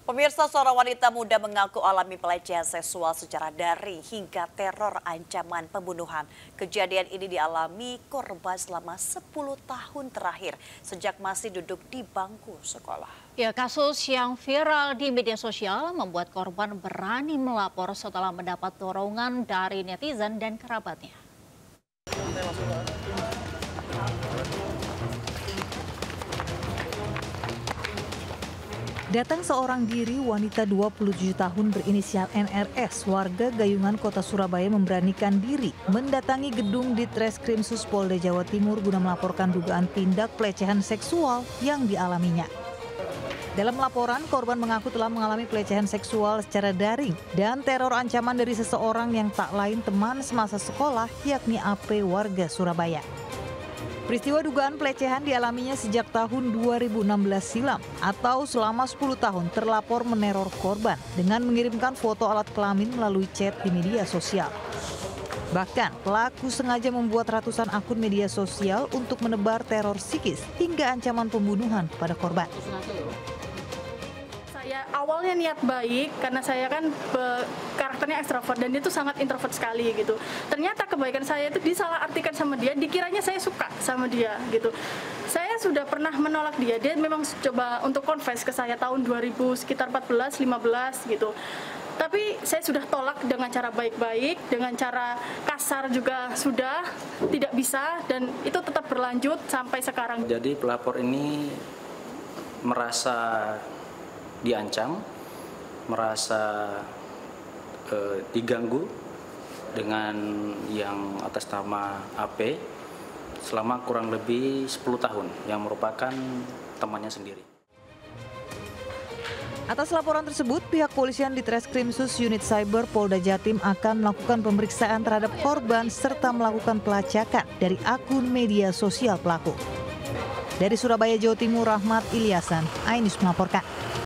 Pemirsa, seorang wanita muda mengaku alami pelecehan seksual secara daring hingga teror ancaman pembunuhan. Kejadian ini dialami korban selama 10 tahun terakhir sejak masih duduk di bangku sekolah. Ya, kasus yang viral di media sosial membuat korban berani melapor setelah mendapat dorongan dari netizen dan kerabatnya. Datang seorang diri wanita 27 tahun berinisial NRS, warga Gayungan Kota Surabaya memberanikan diri mendatangi gedung Ditreskrimsus Polda Jawa Timur guna melaporkan dugaan tindak pelecehan seksual yang dialaminya. Dalam laporan, korban mengaku telah mengalami pelecehan seksual secara daring dan teror ancaman dari seseorang yang tak lain teman semasa sekolah, yakni AP warga Surabaya. Peristiwa dugaan pelecehan dialaminya sejak tahun 2016 silam atau selama 10 tahun terlapor meneror korban dengan mengirimkan foto alat kelamin melalui chat di media sosial. Bahkan pelaku sengaja membuat ratusan akun media sosial untuk menebar teror psikis hingga ancaman pembunuhan kepada korban. Saya awalnya niat baik karena saya kan karakternya ekstrovert dan dia tuh sangat introvert sekali gitu. Ternyata kebaikan saya itu disalahartikan sama dia, dikiranya saya suka sama dia gitu. Saya sudah pernah menolak dia memang coba untuk confess ke saya tahun 2000 sekitar 14, 15 gitu. Tapi saya sudah tolak dengan cara baik-baik, dengan cara kasar juga sudah tidak bisa dan itu tetap berlanjut sampai sekarang. Jadi pelapor ini merasa diancam, merasa diganggu dengan yang atas nama AP selama kurang lebih 10 tahun yang merupakan temannya sendiri. Atas laporan tersebut, pihak polisian Ditreskrimsus Unit Cyber Polda Jatim akan melakukan pemeriksaan terhadap korban serta melakukan pelacakan dari akun media sosial pelaku. Dari Surabaya, Jawa Timur, Rahmat Ilyasan, iNews melaporkan.